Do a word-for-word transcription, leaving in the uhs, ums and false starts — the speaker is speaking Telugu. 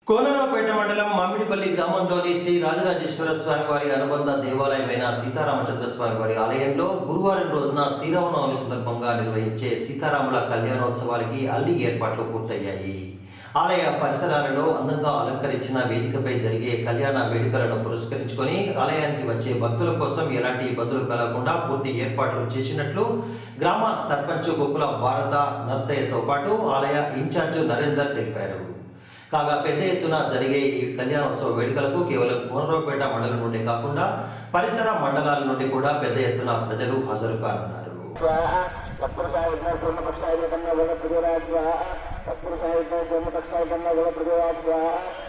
కోనరావుపేట మండలం మామిడిపల్లి గ్రామంలోని శ్రీ రాజరాజేశ్వర స్వామివారి అనుబంధ దేవాలయమైన సీతారామచంద్ర స్వామివారి ఆలయంలో గురువారం రోజున శ్రీరామనవమి సందర్భంగా నిర్వహించే సీతారాముల కళ్యాణోత్సవానికి అన్ని ఏర్పాట్లు పూర్తయ్యాయి. ఆలయ పరిసరాలలో అందంగా అలంకరించిన వేదికపై జరిగే కళ్యాణ వేడుకలను పురస్కరించుకొని ఆలయానికి వచ్చే భక్తుల కోసం ఎలాంటి ఇబ్బందులు కలగకుండా పూర్తి ఏర్పాట్లు చేసినట్లు గ్రామ సర్పంచ్ గోకుల భారత నర్సయ్యతో పాటు ఆలయ ఇన్ఛార్జ్ నరేందర్ తెలిపారు. కాగా పెద్ద ఎత్తున జరిగే ఈ కళ్యాణోత్సవ వేడుకలకు కేవలం కోనరావుపేట మండలం నుండి కాకుండా పరిసర మండలాల నుండి కూడా పెద్ద ఎత్తున ప్రజలు హాజరు కానున్నారు. Terima kasih.